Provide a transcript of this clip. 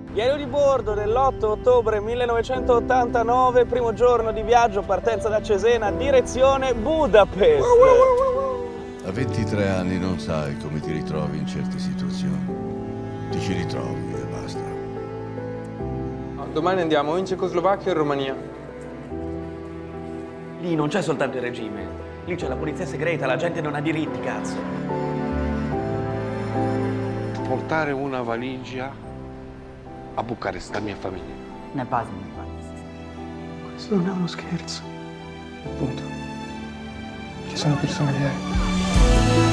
Diario di bordo dell'8 ottobre 1989, primo giorno di viaggio, partenza da Cesena, direzione Budapest. A 23 anni non sai come ti ritrovi in certe situazioni. Ti ci ritrovi e basta. Domani andiamo in Cecoslovacchia e in Romania. Lì non c'è soltanto il regime, lì c'è la polizia segreta, la gente non ha diritti, cazzo. Portare una valigia a Bucarest, la mia famiglia. Ne basi, ne basi. Questo non è uno scherzo. Appunto. Ci sono persone vere.